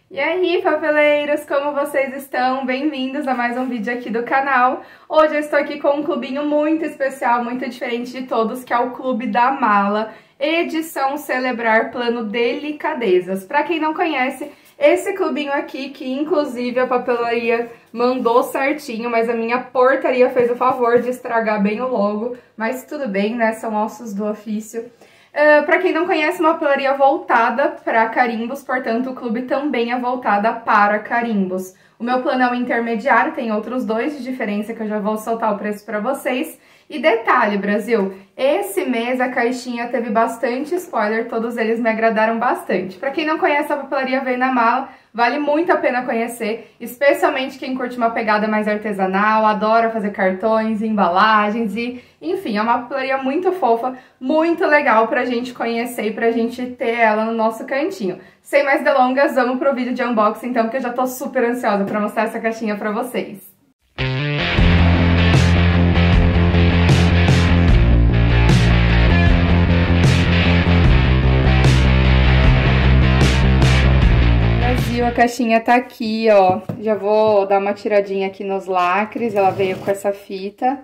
E aí, papeleiros, como vocês estão? Bem-vindos a mais um vídeo aqui do canal. Hoje eu estou aqui com um clubinho muito especial, muito diferente de todos, que é o Clube da Mala, edição Celebrar Plano Delicadezas. Para quem não conhece, esse clubinho aqui, que inclusive a papelaria mandou certinho, mas a minha portaria fez o favor de estragar bem o logo, mas tudo bem, né? São ossos do ofício. Para quem não conhece, uma papelaria voltada para carimbos, portanto o clube também é voltada para carimbos. O meu plano é o intermediário, tem outros dois de diferença que eu já vou soltar o preço para vocês. E detalhe, Brasil, esse mês a caixinha teve bastante spoiler, todos eles me agradaram bastante. Para quem não conhece, a papelaria Vem na Mala, vale muito a pena conhecer, especialmente quem curte uma pegada mais artesanal, adora fazer cartões, embalagens e, enfim, é uma papelaria muito fofa, muito legal pra gente conhecer e pra gente ter ela no nosso cantinho. Sem mais delongas, vamos pro vídeo de unboxing então, porque eu já tô super ansiosa pra mostrar essa caixinha pra vocês. A caixinha tá aqui, ó. Já vou dar uma tiradinha aqui nos lacres. Ela veio com essa fita.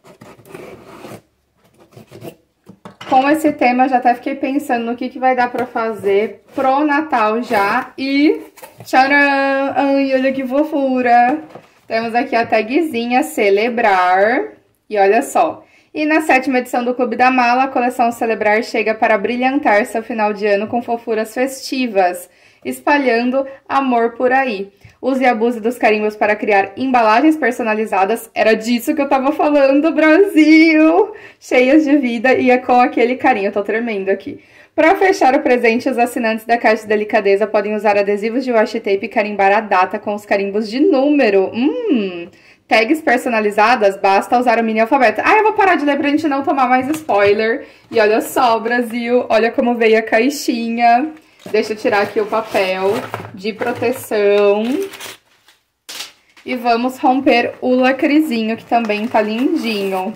Com esse tema, já até fiquei pensando no que vai dar pra fazer pro Natal já. E tcharam! Ai, olha que fofura! Temos aqui a tagzinha Celebrar. E olha só. E na 7ª edição do Clube da Mala, a coleção Celebrar chega para brilhantar seu final de ano com fofuras festivas, espalhando amor por aí. Use e abuse dos carimbos para criar embalagens personalizadas. Era disso que eu tava falando, Brasil! Cheias de vida e é com aquele carinho. Eu tô tremendo aqui. Para fechar o presente, os assinantes da Caixa de Delicadeza podem usar adesivos de washi tape e carimbar a data com os carimbos de número. Tags personalizadas, basta usar o mini alfabeto. Ah, eu vou parar de ler pra gente não tomar mais spoiler. E olha só, Brasil, olha como veio a caixinha. Deixa eu tirar aqui o papel de proteção. E vamos romper o lacrezinho, que também tá lindinho.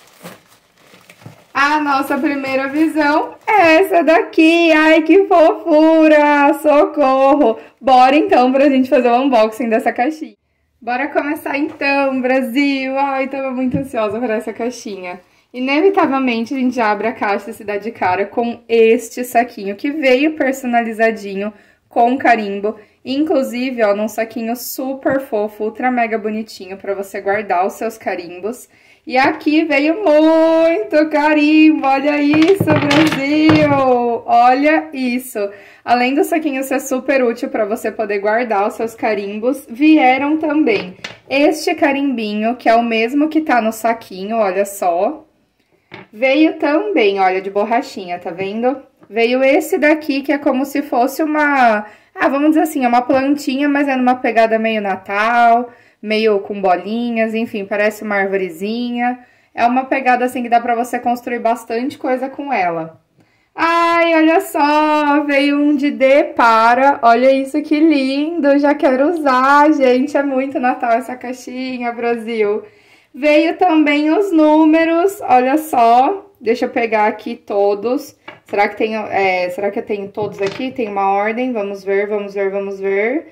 A nossa primeira visão é essa daqui. Ai, que fofura! Socorro! Bora então pra gente fazer o unboxing dessa caixinha. Bora começar então, Brasil! Ai, tava muito ansiosa por essa caixinha. Inevitavelmente, a gente já abre a caixa e se dá de cara com este saquinho, que veio personalizadinho com carimbo. Inclusive, ó, num saquinho super fofo, ultra mega bonitinho, pra você guardar os seus carimbos. E aqui veio muito carimbo, olha isso, Brasil! Olha isso! Além do saquinho ser super útil para você poder guardar os seus carimbos, vieram também este carimbinho, que é o mesmo que tá no saquinho, olha só. Veio também, olha, de borrachinha, tá vendo? Veio esse daqui, que é como se fosse uma... vamos dizer assim, é uma plantinha, mas é numa pegada meio Natal, meio com bolinhas, enfim, parece uma arvorezinha. É uma pegada assim que dá pra você construir bastante coisa com ela. Ai, olha só, veio um de D para, olha isso que lindo, já quero usar, gente, é muito Natal essa caixinha, Brasil. Veio também os números, olha só, deixa eu pegar aqui todos. Será que eu tenho todos aqui? Tem uma ordem, vamos ver, vamos ver, vamos ver.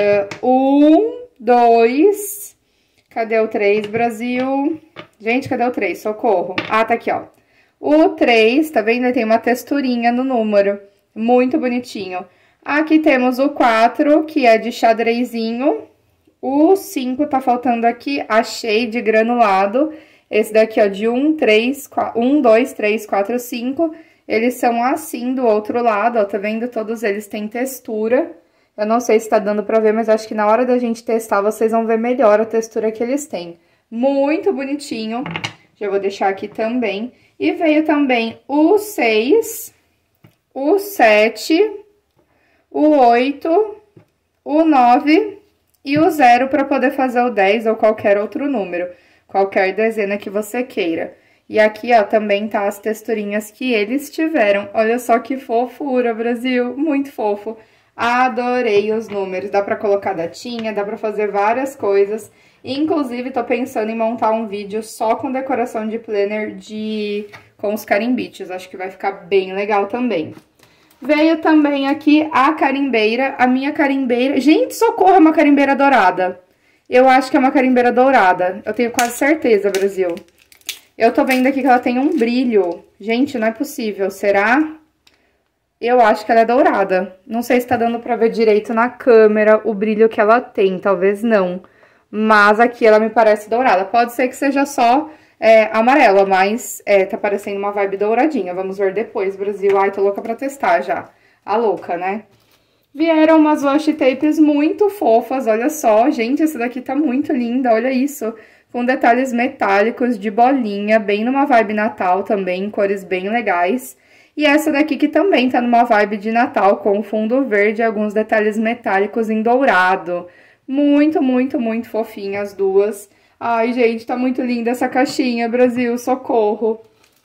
1, 2, cadê o 3, Brasil? Gente, cadê o 3? Socorro. Ah, tá aqui, ó. O 3, tá vendo? Tem uma texturinha no número, muito bonitinho. Aqui temos o 4, que é de xadrezinho. O 5 tá faltando aqui, achei, de granulado. Esse daqui, ó, de 1, 2, 3, 4, 5. Eles são assim do outro lado, ó, tá vendo? Todos eles têm textura. Eu não sei se tá dando pra ver, mas acho que na hora da gente testar, vocês vão ver melhor a textura que eles têm. Muito bonitinho. Já vou deixar aqui também. E veio também o 6, o 7, o 8, o 9 e o 0 para poder fazer o 10 ou qualquer outro número, qualquer dezena que você queira. E aqui, ó, também tá as texturinhas que eles tiveram. Olha só que fofura, Brasil, muito fofo. Adorei os números, dá pra colocar datinha, dá pra fazer várias coisas. Inclusive, tô pensando em montar um vídeo só com decoração de planner com os carimbites. Acho que vai ficar bem legal também. Veio também aqui a carimbeira, a minha carimbeira. Gente, socorro, é uma carimbeira dourada. Eu acho que é uma carimbeira dourada. Eu tenho quase certeza, Brasil. Eu tô vendo aqui que ela tem um brilho. Gente, não é possível. Será? Eu acho que ela é dourada. Não sei se tá dando pra ver direito na câmera o brilho que ela tem. Talvez não. Mas aqui ela me parece dourada. Pode ser que seja só amarela, mas tá parecendo uma vibe douradinha. Vamos ver depois, Brasil. Ai, tô louca pra testar já. A louca, né? Vieram umas washi tapes muito fofas, olha só. Gente, essa daqui tá muito linda, olha isso. Com detalhes metálicos de bolinha, bem numa vibe Natal também, cores bem legais. E essa daqui que também tá numa vibe de Natal, com fundo verde e alguns detalhes metálicos em dourado. Muito, muito, muito fofinha as duas. Ai, gente, tá muito linda essa caixinha, Brasil, socorro.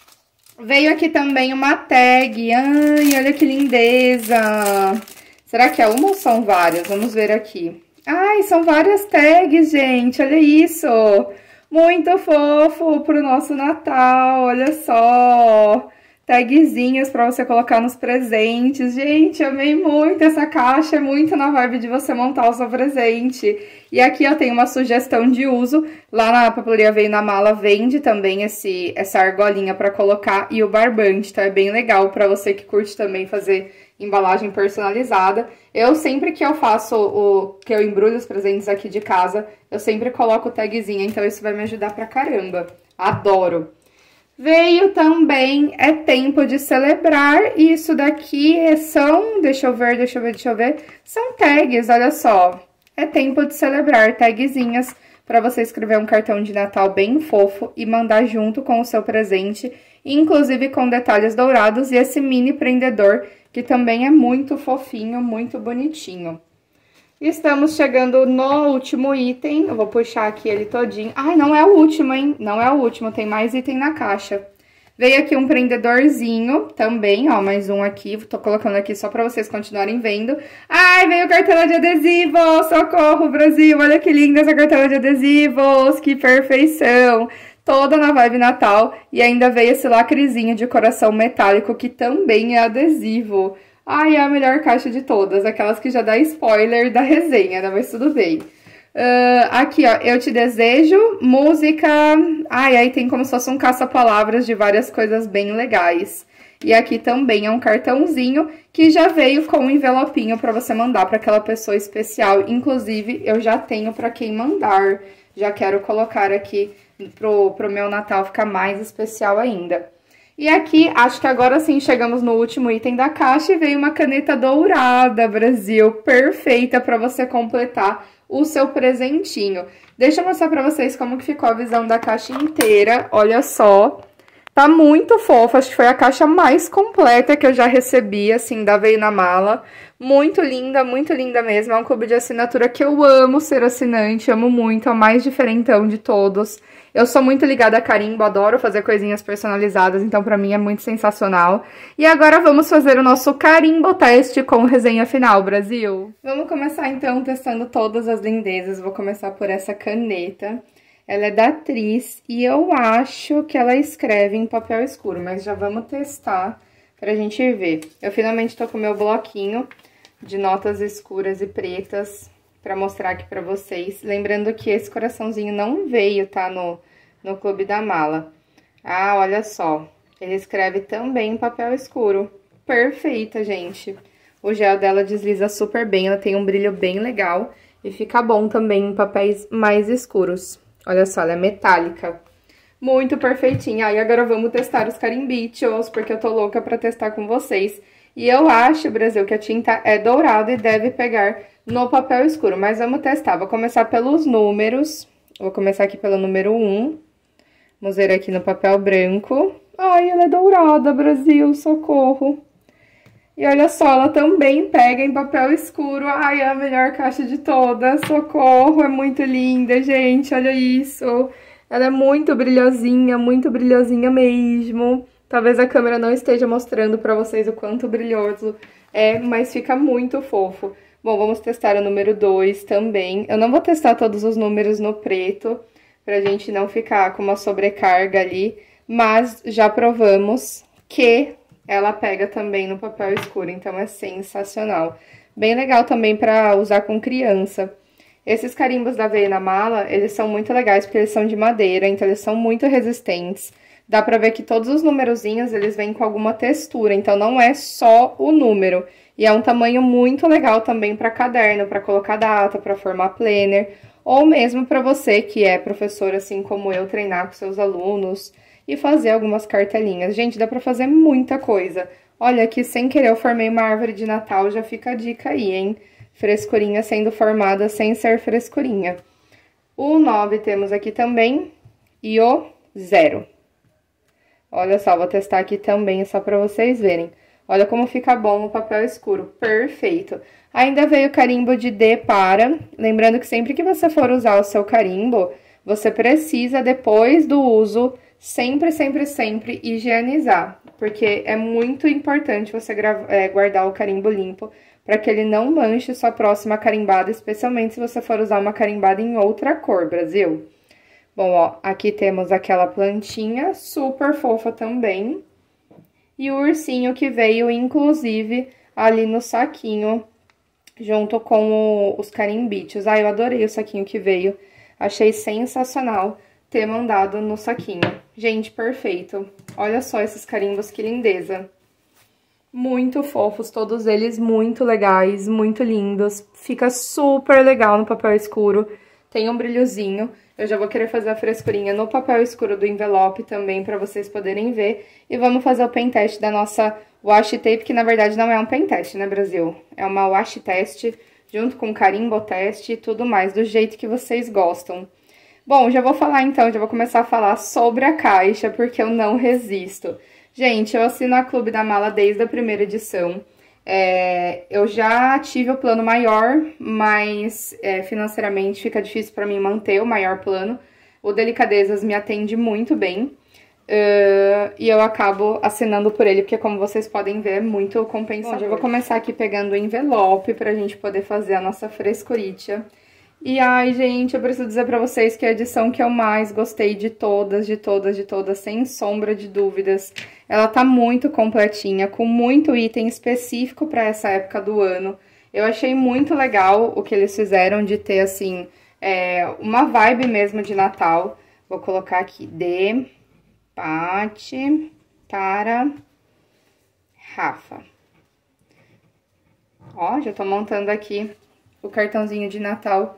Veio aqui também uma tag, ai, olha que lindeza. Será que é uma ou são várias? Vamos ver aqui. Ai, são várias tags, gente, olha isso. Muito fofo pro nosso Natal, olha só. Tagzinhas pra você colocar nos presentes. Gente, amei muito essa caixa, é muito na vibe de você montar o seu presente. E aqui eu tenho uma sugestão de uso. Lá na papelaria Veio na Mala vende também essa argolinha pra colocar e o barbante, então é bem legal pra você que curte também fazer embalagem personalizada. Eu sempre que eu faço que eu embrulho os presentes aqui de casa, eu sempre coloco tagzinha, então isso vai me ajudar pra caramba. Adoro! Veio também, é tempo de celebrar, e isso daqui são, deixa eu ver, são tags, olha só. É tempo de celebrar, tagzinhas para você escrever um cartão de Natal bem fofo e mandar junto com o seu presente, inclusive com detalhes dourados e esse mini prendedor, que também é muito fofinho, muito bonitinho. Estamos chegando no último item, eu vou puxar aqui ele todinho. Ai, não é o último, hein? Não é o último, tem mais item na caixa. Veio aqui um prendedorzinho também, ó, mais um aqui, tô colocando aqui só pra vocês continuarem vendo. Ai, veio cartela de adesivo, socorro, Brasil, olha que linda essa cartela de adesivos, que perfeição. Toda na vibe Natal e ainda veio esse lacrezinho de coração metálico que também é adesivo. Ai, é a melhor caixa de todas, aquelas que já dá spoiler da resenha, né? Mas tudo bem. Aqui, ó, eu te desejo, música... Ai, aí tem como se fosse um caça-palavras de várias coisas bem legais. E aqui também é um cartãozinho que já veio com um envelopinho pra você mandar pra aquela pessoa especial. Inclusive, eu já tenho pra quem mandar. Já quero colocar aqui pro meu Natal ficar mais especial ainda. E aqui, acho que agora sim chegamos no último item da caixa e veio uma caneta dourada, Brasil, perfeita para você completar o seu presentinho. Deixa eu mostrar para vocês como que ficou a visão da caixa inteira, olha só. Tá muito fofa, acho que foi a caixa mais completa que eu já recebi, assim, da Veio na Mala. Muito linda mesmo, é um clube de assinatura que eu amo ser assinante, amo muito, é o mais diferentão de todos. Eu sou muito ligada a carimbo, adoro fazer coisinhas personalizadas, então pra mim é muito sensacional. E agora vamos fazer o nosso carimbo teste com resenha final, Brasil. Vamos começar então testando todas as lindezas, vou começar por essa caneta. Ela é da Tris e eu acho que ela escreve em papel escuro, mas já vamos testar pra gente ver. Eu finalmente tô com o meu bloquinho de notas escuras e pretas pra mostrar aqui pra vocês. Lembrando que esse coraçãozinho não veio, tá, no Clube da Mala. Ah, olha só, ele escreve também em papel escuro. Perfeita, gente. O gel dela desliza super bem, ela tem um brilho bem legal e fica bom também em papéis mais escuros. Olha só, ela é metálica. Muito perfeitinha. Aí agora vamos testar os carimbichos, porque eu tô louca pra testar com vocês. E eu acho, Brasil, que a tinta é dourada e deve pegar no papel escuro. Mas vamos testar. Vou começar pelos números. Vou começar aqui pelo número 1. Vamos ver aqui no papel branco. Ai, ela é dourada, Brasil, socorro. E olha só, ela também pega em papel escuro. Ai, é a melhor caixa de todas. Socorro, é muito linda, gente. Olha isso. Ela é muito brilhosinha mesmo. Talvez a câmera não esteja mostrando pra vocês o quanto brilhoso é, mas fica muito fofo. Bom, vamos testar o número 2 também. Eu não vou testar todos os números no preto, pra gente não ficar com uma sobrecarga ali. Mas já provamos que ela pega também no papel escuro, então é sensacional. Bem legal também pra usar com criança. Esses carimbos da Veio na Mala, eles são muito legais porque eles são de madeira, então eles são muito resistentes. Dá pra ver que todos os numerozinhos, eles vêm com alguma textura, então não é só o número. E é um tamanho muito legal também pra caderno, pra colocar data, pra formar planner, ou mesmo pra você que é professor, assim como eu, treinar com seus alunos e fazer algumas cartelinhas. Gente, dá pra fazer muita coisa. Olha, aqui sem querer eu formei uma árvore de Natal, já fica a dica aí, hein? Frescurinha sendo formada sem ser frescurinha. O 9 temos aqui também e o 0. Olha só, vou testar aqui também, só pra vocês verem. Olha como fica bom o papel escuro, perfeito. Ainda veio o carimbo de D para. Lembrando que sempre que você for usar o seu carimbo, você precisa, depois do uso, sempre higienizar. Porque é muito importante você guardar o carimbo limpo, para que ele não manche sua próxima carimbada, especialmente se você for usar uma carimbada em outra cor, Brasil. Bom, ó, aqui temos aquela plantinha super fofa também. E o ursinho que veio, inclusive, ali no saquinho, junto com os carimbitos. Ah, eu adorei o saquinho que veio. Achei sensacional ter mandado no saquinho. Gente, perfeito. Olha só esses carimbos, que lindeza. Muito fofos, todos eles muito legais, muito lindos. Fica super legal no papel escuro. Tem um brilhozinho. Eu já vou querer fazer a frescurinha no papel escuro do envelope também, pra vocês poderem ver. E vamos fazer o pen test da nossa washi tape, que na verdade não é um pen test, né, Brasil? É uma washi test, junto com carimbo test e tudo mais, do jeito que vocês gostam. Bom, já vou falar então, já vou começar a falar sobre a caixa, porque eu não resisto. Gente, eu assino a Clube da Mala desde a primeira edição. Eu já tive o plano maior, mas financeiramente fica difícil para mim manter o maior plano. O Delicadezas me atende muito bem. E eu acabo assinando por ele, porque como vocês podem ver, é muito compensador. Bom, já vou começar aqui pegando o envelope pra gente poder fazer a nossa frescuritia. E ai, gente, eu preciso dizer pra vocês que a edição que eu mais gostei de todas, sem sombra de dúvidas. Ela tá muito completinha, com muito item específico pra essa época do ano. Eu achei muito legal o que eles fizeram de ter, assim, uma vibe mesmo de Natal. Vou colocar aqui de Paty para Rafa. Ó, já tô montando aqui o cartãozinho de Natal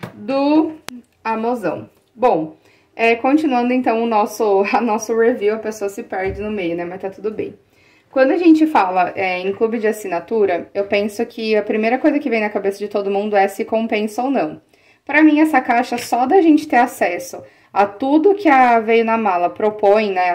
do Amozão. Bom, continuando então a nosso review, a pessoa se perde no meio, né? Mas tá tudo bem. Quando a gente fala em clube de assinatura, eu penso que a primeira coisa que vem na cabeça de todo mundo é se compensa ou não. Pra mim, essa caixa, só da gente ter acesso a tudo que a Veio na Mala propõe, né?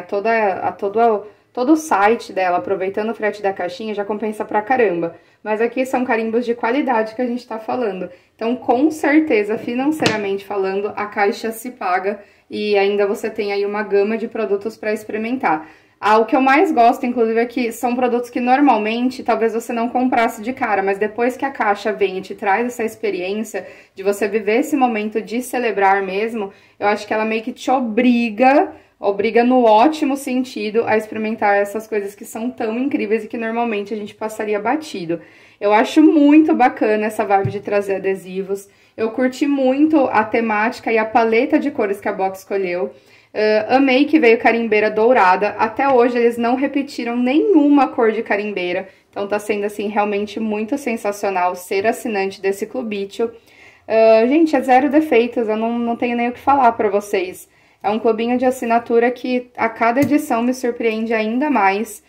Todo o site dela, aproveitando o frete da caixinha, já compensa pra caramba. Mas aqui são carimbos de qualidade que a gente tá falando. Então, com certeza, financeiramente falando, a caixa se paga e ainda você tem aí uma gama de produtos pra experimentar. O que eu mais gosto, inclusive, é que são produtos que normalmente talvez você não comprasse de cara, mas depois que a caixa vem e te traz essa experiência de você viver esse momento de celebrar mesmo, eu acho que ela meio que te obriga no ótimo sentido a experimentar essas coisas que são tão incríveis e que normalmente a gente passaria batido. Eu acho muito bacana essa vibe de trazer adesivos. Eu curti muito a temática e a paleta de cores que a Box escolheu. Amei que veio carimbeira dourada. Até hoje eles não repetiram nenhuma cor de carimbeira. Então tá sendo assim realmente muito sensacional ser assinante desse clubinho. Gente, é zero defeitos, eu não tenho nem o que falar pra vocês. É um clubinho de assinatura que a cada edição me surpreende ainda mais.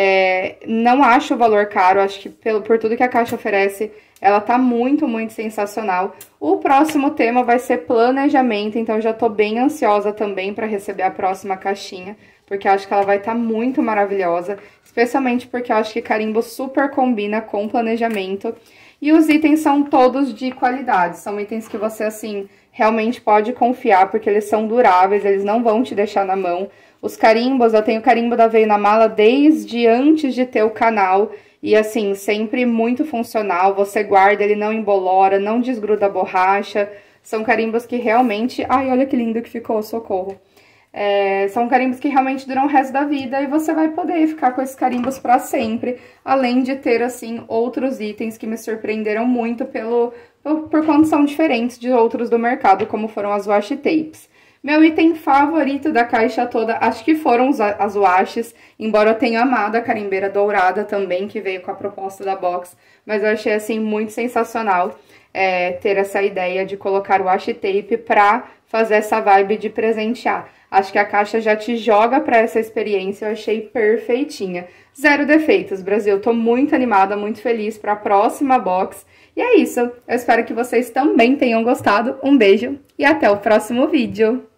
Não acho o valor caro, acho que por tudo que a caixa oferece, ela tá muito sensacional. O próximo tema vai ser planejamento, então já tô bem ansiosa também para receber a próxima caixinha, porque eu acho que ela vai estar muito maravilhosa, especialmente porque eu acho que carimbo super combina com planejamento. E os itens são todos de qualidade, são itens que você, assim, realmente pode confiar, porque eles são duráveis, eles não vão te deixar na mão. Os carimbos, eu tenho carimbo da Veio na Mala desde antes de ter o canal, e assim, sempre muito funcional, você guarda, ele não embolora, não desgruda a borracha, são carimbos que realmente... Ai, olha que lindo que ficou, socorro! São carimbos que realmente duram o resto da vida e você vai poder ficar com esses carimbos pra sempre, além de ter, assim, outros itens que me surpreenderam muito por quanto são diferentes de outros do mercado, como foram as washi tapes. Meu item favorito da caixa toda, acho que foram as washes, embora eu tenha amado a carimbeira dourada também, que veio com a proposta da box, mas eu achei, assim, muito sensacional ter essa ideia de colocar o washi tape pra fazer essa vibe de presentear. Acho que a caixa já te joga pra essa experiência, eu achei perfeitinha. Zero defeitos, Brasil. Tô muito animada, muito feliz pra próxima box. E é isso, eu espero que vocês também tenham gostado. Um beijo e até o próximo vídeo!